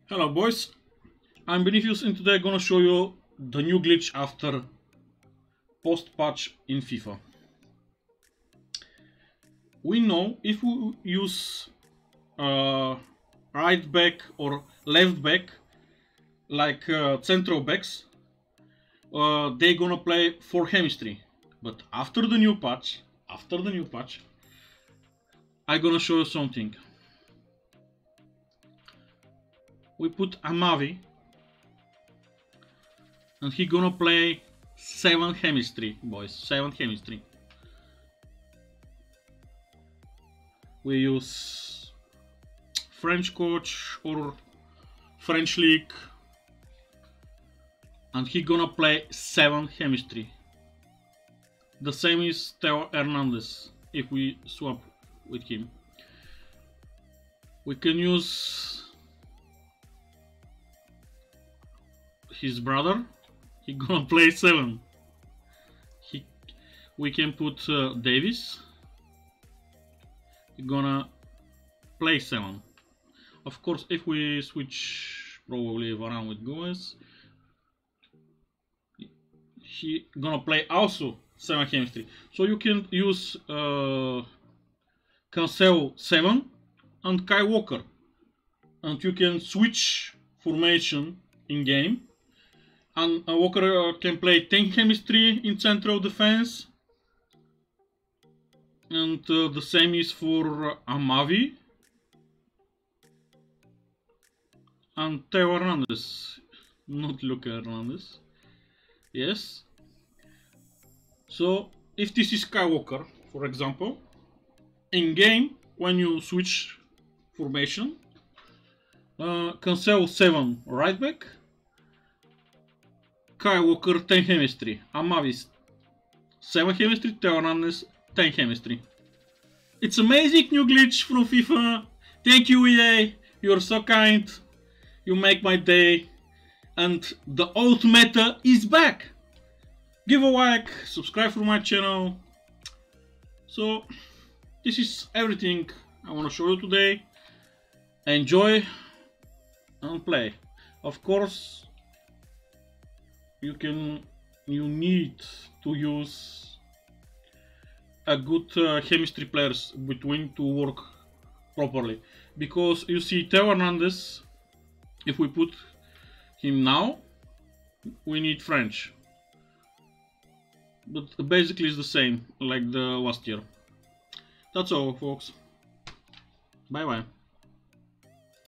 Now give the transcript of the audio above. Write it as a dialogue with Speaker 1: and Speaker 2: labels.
Speaker 1: Hello boys, I'm Benifus and today I'm gonna show you the new glitch after post-patch in FIFA. We know if we use right back or left back like central backs, they're gonna play for chemistry. But after the new patch, I'm gonna show you something. We put Amavi and he gonna play 7 chemistry, boys, 7 chemistry. We use French coach or French league and he gonna play 7 chemistry. The same is Theo Hernandez if we swap with him. We can use his brother, he gonna play 7. We can put Davis, he gonna play 7. Of course, if we switch probably Varane with Gomez, he gonna play also 7 chemistry. So you can use Cancelo 7 and Kai Walker, and you can switch formation in game. And Walker can play 10 chemistry in central defense. And the same is for Amavi and Theo Hernandez, not Luka Hernandez. Yes. So if this is Skywalker, for example, in game when you switch formation, Cancelo 7 right back, Skywalker 10 chemistry, Amavi 7 chemistry, Theo Hernandez 10 chemistry. It's amazing new glitch from FIFA. Thank you EA, you're so kind. You make my day. And the old meta is back. Give a like, subscribe for my channel. So this is everything I want to show you today. Enjoy and play. Of course, you need to use a good chemistry players between to work properly, because you see Theo Hernandez, if we put him now, we need French, but basically it's the same like the last year. That's all folks, bye bye.